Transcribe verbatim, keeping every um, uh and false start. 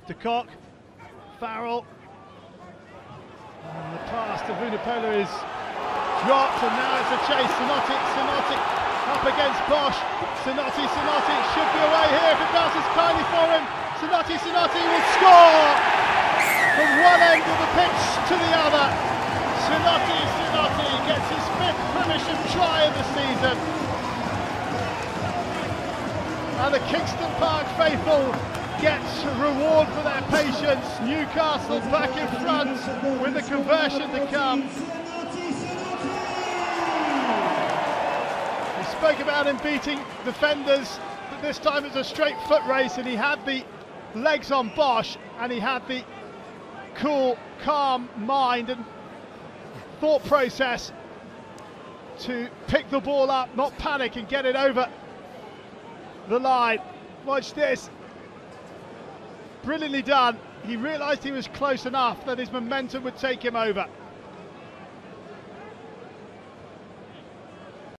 De Kock, Farrell, and the pass to Vunipola is dropped, and now it's a chase. Sinoti Sinoti up against Bosch. Sinoti Sinoti should be away here if it bounces kindly for him. Sinoti Sinoti will score from one end of the pitch to the other. Sinoti Sinoti gets his fifth Premiership try of the season, and the Kingston Park faithful gets reward for their patience. Newcastle back in front with the conversion to come. We spoke about him beating defenders, but this time it's a straight foot race, and he had the legs on Bosch, and he had the cool, calm mind and thought process to pick the ball up, not panic, and get it over the line. Watch this. Brilliantly done. He realised he was close enough that his momentum would take him over.